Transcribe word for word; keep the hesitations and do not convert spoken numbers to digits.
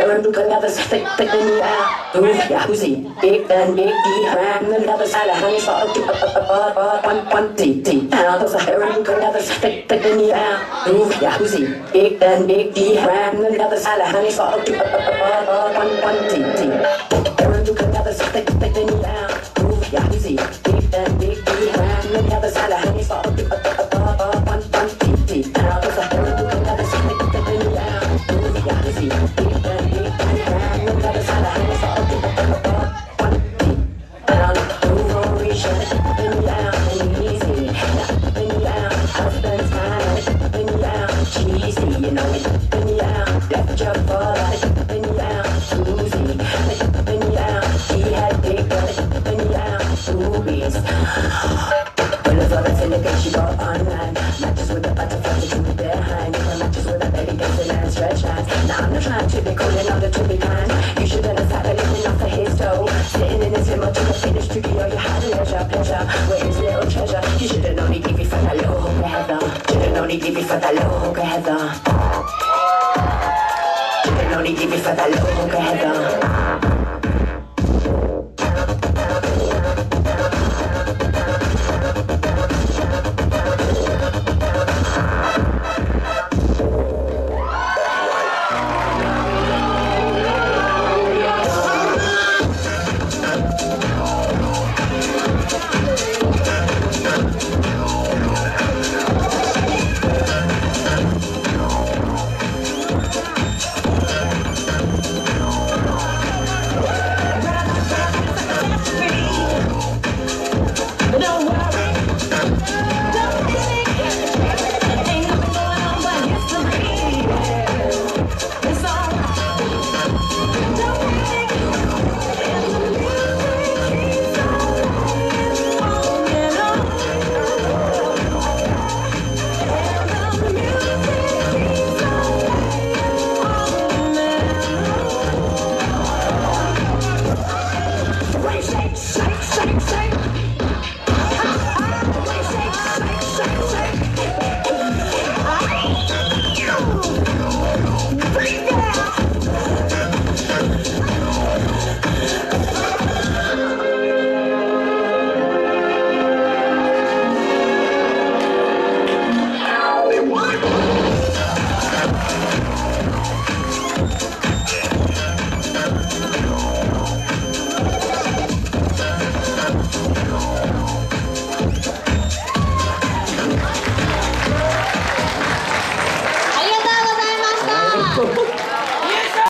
Aaron took another stick, stick in the air. Ooh, yeah, who's he? Big Ben, Big D, ran another side of honey, saw a one, one, T, T. Now there's a Aaron took another stick, stick in the air. Ooh, yeah, who's he? Big Ben, Big D, ran another side of honey, saw a one, one, T, T. Aaron took another stick, stick in the air. Ooh, yeah, who's he? Big Ben, Big D, ran another side of honey, saw a one, one, T, T. Now there's a Aaron took another stick, stick in the air. Ooh, yeah, who's he? Big Ben, Big D, ran another side of honey, saw a one, T. Down, move on, reach it, up and down, and easy. Up and down, husband's time, up and down, cheesy, you know it, up and down, left your butt, up and down, Susie, up and down, he had big butt, up and down, boobies. Full of all in the game, she got online, matches with the butterfly to keep behind, matches with a belly dancing and stretch lines. Now I'm not trying to be cool and other to be kind, you should understand that living off of his toe, sitting in his limo to the finished studio, you had leisure, pleasure, where his little treasure, you should've known he'd give it for that little hooker heather, should've known he'd give it for that little hooker heather, should've known he'd give it for that little hooker heather.